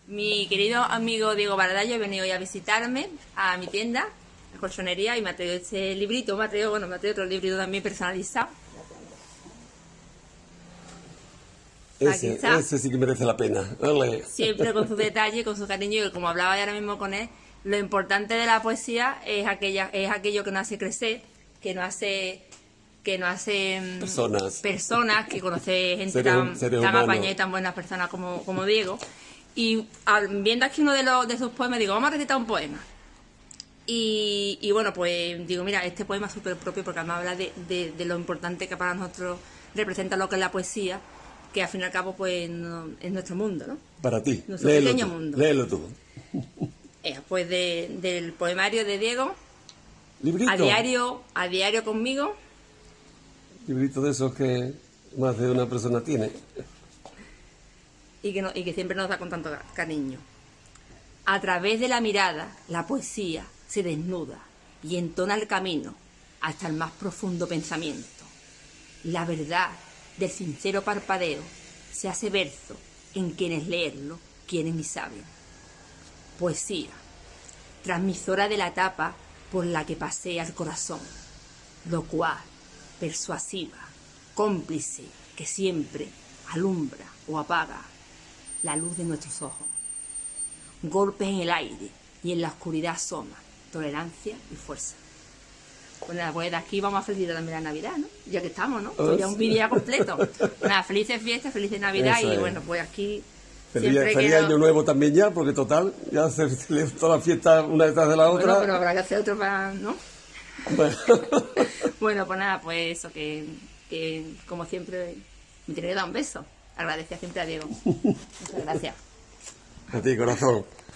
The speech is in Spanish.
Mi querido amigo Diego Baradallo ha venido hoy a visitarme a mi tienda, la colchonería, y me ha traído este librito, me ha traído otro librito también personalizado. Ese sí que merece la pena. Ole. Siempre con su detalle, con su cariño, y como hablaba ahora mismo con él, lo importante de la poesía es aquello que nos hace crecer, que nos hace personas que conoce gente tan apañada y tan buenas personas como Diego. Y viendo aquí uno de sus poemas, digo, vamos a recitar un poema. Y bueno, pues digo, mira, este poema es súper propio porque además habla de lo importante que para nosotros representa lo que es la poesía, que al fin y al cabo pues es nuestro mundo, ¿no? Para ti, nuestro pequeño mundo. Léelo tú. Pues del poemario de Diego. ¿Librito? A diario conmigo. Librito de esos que más de una persona tiene. Y que siempre nos da con tanto cariño. A través de la mirada, la poesía se desnuda y entona el camino hasta el más profundo pensamiento. La verdad del sincero parpadeo se hace verso en quienes leerlo quieren y saben. Poesía, transmisora de la etapa por la que pasea el corazón, locuaz, persuasiva, cómplice que siempre alumbra o apaga la luz de nuestros ojos. Golpes en el aire y en la oscuridad asoma tolerancia y fuerza. Pues nada, pues de aquí vamos a felicitar también la Navidad, ¿no? Ya que estamos, ¿no? Pues ya un día completo. Nada, felices fiestas, felices Navidad. Eso y bueno, pues aquí... Feliz año nuevo también ya, porque total, ya se celebra toda la fiesta una detrás de la otra. Bueno, pero habrá que hacer otro para... ¿no? Bueno. Bueno, pues nada, pues eso, que como siempre me tiene que dar un beso. Agradecer siempre a Diego. Muchas gracias. A ti, corazón.